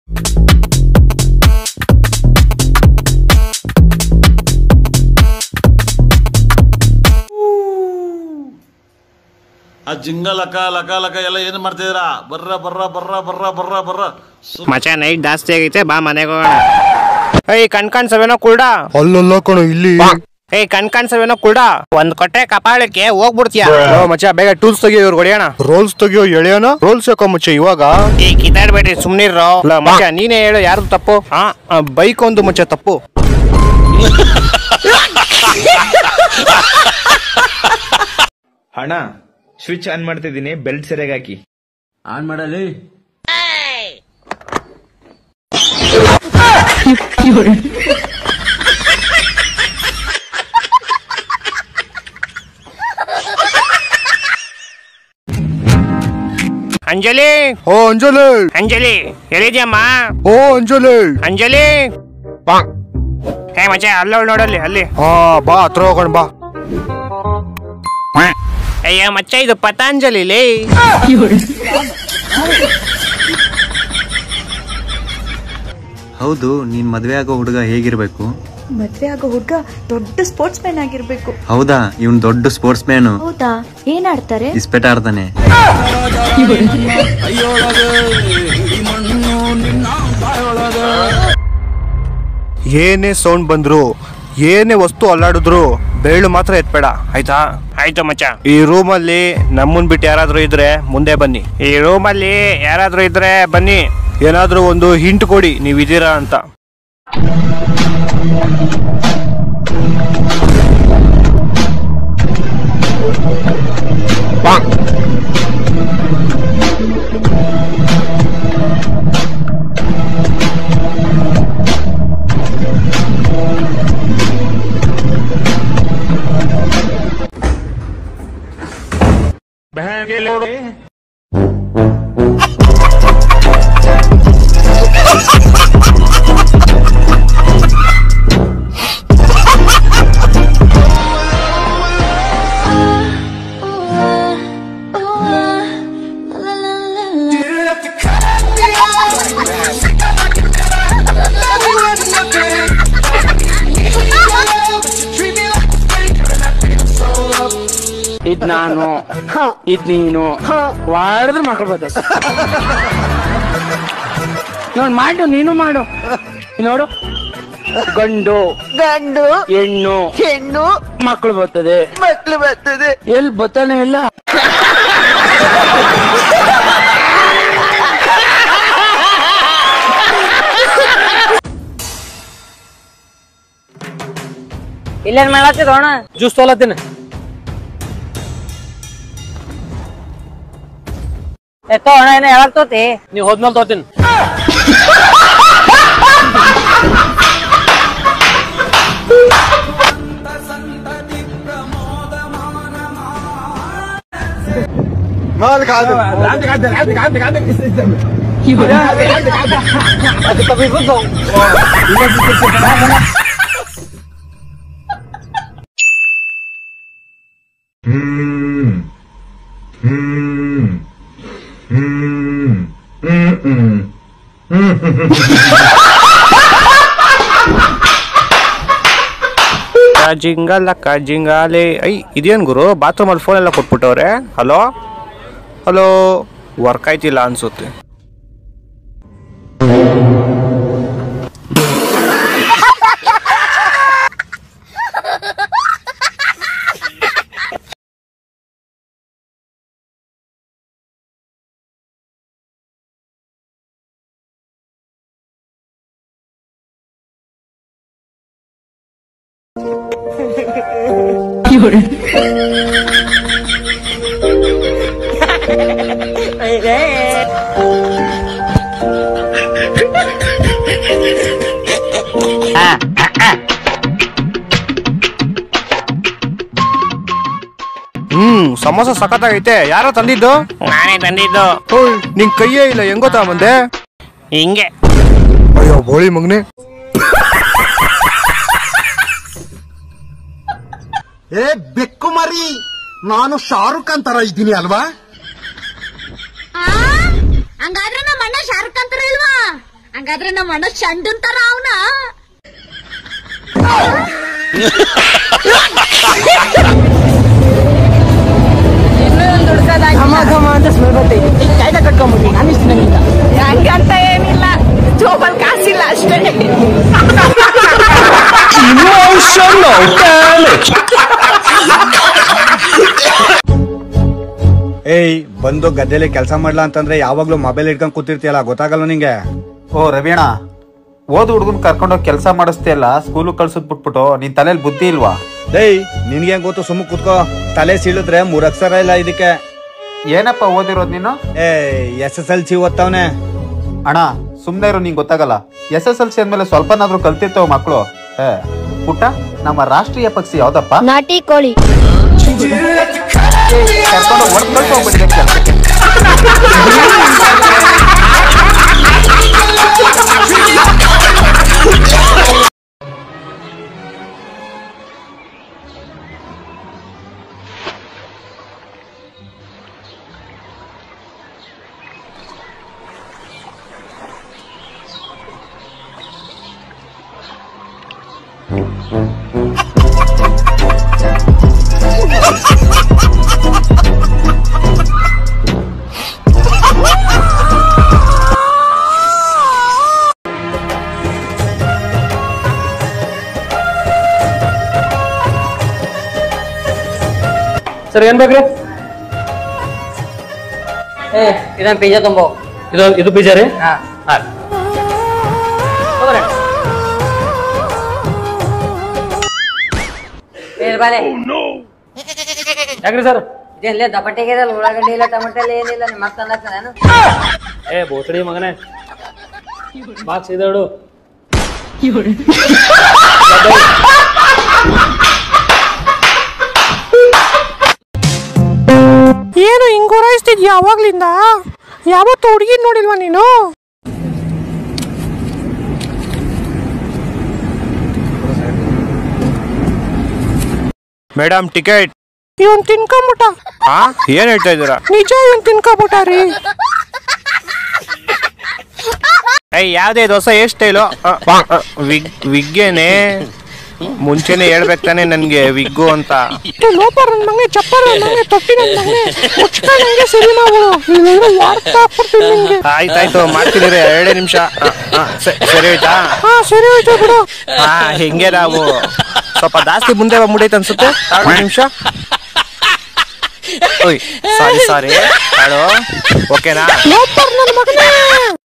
ಆ ಜಿಂಗ ಲಕ ಲಕ ಲಕ ಎಲ್ಲ ಏನ್ ಮಾಡ್ತಿದ್ದೀರಾ? ಬರ್ರ ಬರ್ರ ಬರ್ರ ಬರ್ರ ಬರ್ರ ಬರ್ರ. ಮಚ ನೈಟ್ ಜಾಸ್ತಿ ಆಗೈತೆ, ಬಾ ಮನೆಗೆ ಹೋಗೋಣ. ಏಯ್ ಕಣ್ಸವೇನೋ ಕುಲ್ಡ ಅಲ್ಲಲ್ಲ ಕಣೋ ಇಲ್ಲಿ. ಏಯ್ ಕಣ್ಸವೇನೋ ಕುಲ್ಡ, ಒಂದ್ ಕೊಟ್ಟೆ ಕಪಾಳಕ್ಕೆ ಹೋಗ್ಬಿಡ್ತೀಯ. ಮಚ್ಚ ಬೇಗ ಟೂಲ್ಸ್ ತೆಗಿಯೋ, ಇವ್ರು ಹೊಡೆಯೋಣ. ರೋಲ್ಸ್ ತೆಗಿಯೋ, ಎಳೆಯೋಣ. ರೋಲ್ಸ್ ಯಾಕೋ ಮಚ್ಚ ಇವಾಗ? ಈ ಕಿತ್ತಾಡ್ಬೇಡ್ರಿ, ಸುಮ್ನಿರೋ. ಮಚ್ಚ ನೀನೇ ಹೇಳು, ಯಾರು ತಪ್ಪು? ಬೈಕ್ ಒಂದು ಮಚ್ಚ ತಪ್ಪು. ಅಣ್ಣ ಸ್ವಿಚ್ ಆನ್ ಮಾಡ್ತಿದ್ದೀನಿ, ಬೆಲ್ಟ್ ಸರಿಯಾಗಿ ಹಾಕಿ. ಆನ್ ಮಾಡಲಿ. ಅಂಜಲಿ, ಓ ಅಂಜಲಿ, ಅಂಜಲಿ ಎಲ್ಲಿದ್ಯಮ್ಮ? ಓ ಅಂಜಲಿ, ಅಂಜಲಿ. ಹೇ ಮಚ್ಚ ಅಲ್ಲ ನೋಡಲ್ಲಿ, ಅಲ್ಲಿ. ಬಾ ಹತ್ರ ಹೋಗೋಣ ಬಾ. ಅಯ್ಯ ಮಚ್ಚ ಇದು ಪತಾಂಜಲಿ. ಹೌದು, ನೀನ್ ಮದ್ವೆ ಆಗೋ ಹುಡುಗ ಹೇಗಿರ್ಬೇಕು? ಮದ್ವೆ ಆಗೋ ಹುಡುಗ ದೊಡ್ಡ ಸ್ಪೋರ್ಟ್ಸ್ ಮ್ಯಾನ್ ಆಗಿರ್ಬೇಕು. ಹೌದಾ? ಇವನ್ ದೊಡ್ಡ ಸ್ಪೋರ್ಟ್ಸ್ ಮ್ಯಾನು. ಹೌದಾ? ಏನ್ ಆಡ್ತಾರೆ? ಇಸ್ಪೆಟ್ ಆಡ್ತಾನೆ. ಏನೇ ಸೌಂಡ್ ಬಂದ್ರು, ಏನೇ ವಸ್ತು ಅಲ್ಲಾಡಿದ್ರು ಬೇಳು ಮಾತ್ರ ಎತ್ಬೇಡ, ಆಯ್ತಾ? ಆಯ್ತು ಮಚ್ಚ. ಈ ರೂಮಲ್ಲಿ ನಮ್ಮನ್ ಬಿಟ್ಟು ಯಾರಾದ್ರೂ ಇದ್ರೆ ಮುಂದೆ ಬನ್ನಿ. ಈ ರೂಮಲ್ಲಿ ಯಾರಾದ್ರೂ ಇದ್ರೆ ಬನ್ನಿ. ಏನಾದ್ರೂ ಒಂದು ಹಿಂಟ್ ಕೊಡಿ ನೀವಿದ್ದೀರಾ ಅಂತ. ಇದ್ ನಾನು, ಇದ್ ನೀನು ಮಾಡಿದ್ರೆ ಮಕ್ಕಳು ಬರ್ತದೆ. ನೋಡ್ ಮಾಡು, ನೀನು ಮಾಡು. ನೋಡು, ಗಂಡು ಗಂಡು, ಹೆಣ್ಣು ಹೆಣ್ಣು, ಮಕ್ಕಳು ಬರ್ತದೆ, ಮಕ್ಕಳು ಬರ್ತದೆ. ಎಲ್ಲಿ ಬತ್ತಾನೆ ಇಲ್ಲ. ಇಲ್ಲೇನ್ ಮಾಡತ್ತಿರೋಣ? ಜ್ಯೂಸ್ ತೊಲತ್ತೀನಿ. ಎತ್ತೋ ಅಣ್ಣ, ಏನ ಯಾವಾಗ ತೋತಿ? ನೀವ್ ಹೋದ್ಮೇಲೆ ತೋತೀನಿ. ಜಿಂಗಲ್ಲ ಜಿಂಗಾಲೆ. ಐ ಇದೇನ್ ಗುರು, ಬಾತ್ರೂಮ್ ಅಲ್ಲಿ ಫೋನ್ ಎಲ್ಲ ಕೊಟ್ಬಿಟ್ಟವ್ರೆ. ಹಲೋ ಹಲೋ, ವರ್ಕ್ ಆಯ್ತಿಲ್ಲ ಅನ್ಸುತ್ತೆ. ಸಮೋಸ ಸಖತ್ತಾಗೈತೆ. ಯಾರೋ ತಂದಿದ್ದು? ನಾನೇ ತಂದಿದ್ದು. ನಿನ್ ಕೈಯೇ ಇಲ್ಲ, ಹೆಂಗೋ ತಗೊಂಬಂದೆ? ಹಿಂಗೆ. ಅಯ್ಯೋ ಬೋಳಿ ಮಗನೆ. ಏ ಬೆಕ್ಕು ಮರಿ, ನಾನು ಶಾರುಖ್ ಖಾನ್ ತರ ಇದ್ದೀನಿ ಅಲ್ವಾ? ಹಂಗಾದ್ರೆ ನಮ್ಮ ಅಣ್ಣ ಶಾರುಖ್ ಖಾನ್ ತರ ಇಲ್ವಾ? ಹಾಗಾದ್ರೆ ನಮ್ಮ ಅಣ್ಣ ಚಂಡನ್ ತರ ಅವನ ಅಂತ ಸ್ಮೆಲ್ ಬರ್ತೈತಿ ಕಾಯ್ದ ಕಟ್ಕೊಂಡ್ಬಿಡಿ ನಾನು ಇಷ್ಟು ನಂಗಿಲ್ಲ ಹಂಗಂತ ಏನಿಲ್ಲ ಜೋಬಲ್ ಕಾಸಿಲ್ಲ ಅಷ್ಟೇ ಏಯ್ ಬಂದು ಗದ್ದೆಲಿ ಕೆಲಸ ಮಾಡ್ಲಾ ಅಂತಂದ್ರೆ ಯಾವಾಗ್ಲೂ ಮೊಬೈಲ್ ಇಟ್ಕೊಂಡ್ ಕೂತಿರ್ತೀಯಲ್ಲ ಗೊತ್ತಾಗಲ್ಲ ನಿಂಗೆ. ಓ ರವಿಯಣ್ಣ, ಓದ್ ಹುಡುಗನ್ ಕರ್ಕೊಂಡೋಗಿ ಕೆಲಸ ಮಾಡಿಸ್ತಿಯಲ್ಲ, ಸ್ಕೂಲು ಕಳ್ಸದ್ ಬಿಟ್ಬಿಟ್ಟು ನಿನ್ ತಲೆಯಲ್ಲಿ ಬುದ್ಧಿ ಇಲ್ವಾ? ಏಯ್ ನಿನ್ಗೆ ಗೊತ್ತು, ಸುಮ್ಮ ಕೂತ್ಕೋ. ತಲೆ ಸೀಳಿದ್ರೆ 3 ಅಕ್ಷರ ಇಲ್ಲ ಇದಕ್ಕೆ. ಏನಪ್ಪ ಓದಿರೋದ್ ನೀನು? SSLC ಓದ್ತಾವನೆ. ಅಣ್ಣ ಸುಮ್ನೆ ಇರೋ, ನಿಂಗೆ ಗೊತ್ತಾಗಲ್ಲ. SSLC ಅಂದ್ಮೇಲೆ ಸ್ವಲ್ಪನಾದ್ರೂ ಕಲ್ತಿರ್ತವ ಮಕ್ಕಳು. ಪುಟ್ಟ, ನಮ್ಮ ರಾಷ್ಟ್ರೀಯ ಪಕ್ಷಿ ಯಾವ್ದಪ್ಪ? ನಾಟಿ ಕೋಳಿ. ಕರ್ಕೊಂಡು ಹೊಡ್ಕೊಳ್ತಾ ಹೋಗ್ಬಿಟ್ಟಿದೆ ಕೆಲಸಕ್ಕೆ. ಸರ್ ಏನ್ ಬೇಕ್ರಿ? ಇದೊಂದು ಪಿಜ್ಜಾ ತುಂಬೋ. ಇದು ಪಿಜ್ಜಾ ರೀ? ಯಾಕ್ರಿ ಸರ್? ಇದೇನ್ಲೇ ದಪಟ್ಟಿಗೆ ಇರಲ್ಲ, ಉಳ್ಳಾಗಡ್ಡಿ ಇಲ್ಲ, ಟೊಮೆಟೊ ಇಲ್ಲ, ಏನಿಲ್ಲ. ನಿಮ್ಮ ಮಕ್ಕ ಅನ್ನಕ್ಕ ನಾನು ಬೋಸಡಿ ಮಗನೇ, ಬಾಕ್ಸ್ ಇದಾಡು. ಏನು ಹಿಂಗ್ ಗುರಾಯಿಸ್ತಿದ್ಯಾ ಅವಾಗ್ಲಿಂದ? ಯಾವತ್ತು ಹುಡುಗಿ ನೋಡಿಲ್ವಾ ನೀನು? Madam ticket. ಇವನ್ ತಿನ್ಕೊಂಬಿಟ್ಟ. ಏನ್ ಹೇಳ್ತಾ ಇದ್ದೀರಾ? ನಿಜ, ಇವನ್ ತಿನ್ಕೊಂಬಿಟ್ಟ ರೀ. ಯಾವ್ದೇ ದೋಸೆ ಎಷ್ಟ್ ಸ್ಟೈಲು? ವಿಗ್ಗೇನೆ ಮುಂಚೆನೆ ಹೇಳ್ಬೇಕು ತಾನೆ ನನ್ಗೆ ವಿಗ್ಗು ಅಂತ. ಲೋಪರ್ ನನ್ ಮಗನೇ, ಚಪ್ಪರ್ ನನ್ ಮಗನೇ, ತೊಟ್ಟಿ ನನ್ ಮಗನೇ, ಮುಚ್ಕ ನಂಗೆ ಸರಿ ಮಾಡ್ಬಿಡು. ಇಲ್ಲಾಂದ್ರೆ ವಾರ್ತಾ ಹಾಕ್ಬಿಡ್ತೀನಿ ನಿಂಗೆ. ಆಯ್ತಾಯ್ತು, ಮಾಡ್ತೀನಿ 2 ನಿಮಿಷ. ಸರಿ ಆಯ್ತಾ? ಸರಿ ಹೋಯ್ತು ಬಿಡು. ಹಿಂಗೆ ನಾವು ಸ್ವಲ್ಪ ಜಾಸ್ತಿ ಮುಂದೆ ಮುಡೈತೆ ಅನ್ಸುತ್ತೆ. 2 ನಿಮಿಷ. ಸಾರಿ, ಓಕೆನಾ? ಲೋಪರ್ ನನ್ ಮಗನೇ.